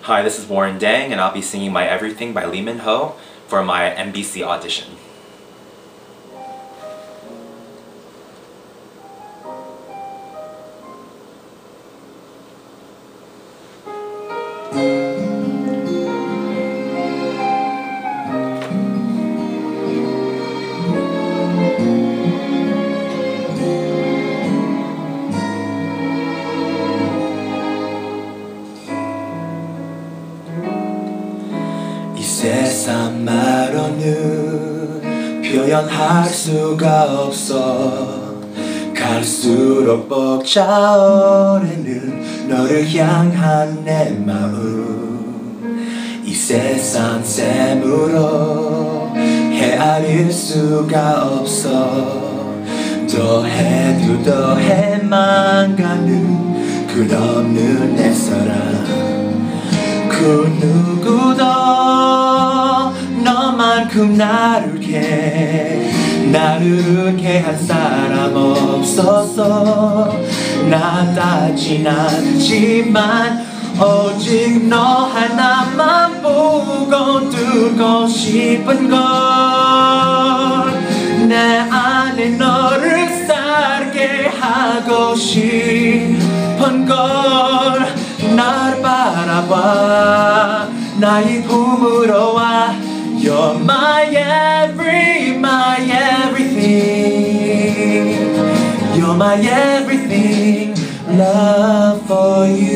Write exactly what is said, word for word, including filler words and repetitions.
Hi, this is Warren Dang, and I'll be singing My Everything by Lee Min Ho for my M B C audition. 이 세상 말로는 표현할 수가 없어. 갈수록 벅차오르는 너를 향한 내 마음, 이 세상 샘으로 헤아릴 수가 없어. 더해도 더해만 가는 끝없는 내 사랑, 그 누구도 너만큼 나를 깨 나를 웃게 한 사람 없었어. 나답진 않지만 오직 너 하나만 보고 두고 싶은 걸, 내 안에 너를 살게 하고 싶은 걸. 날 바라봐 나의 품으로 와. You're my every, my everything. You're my everything. Love for you.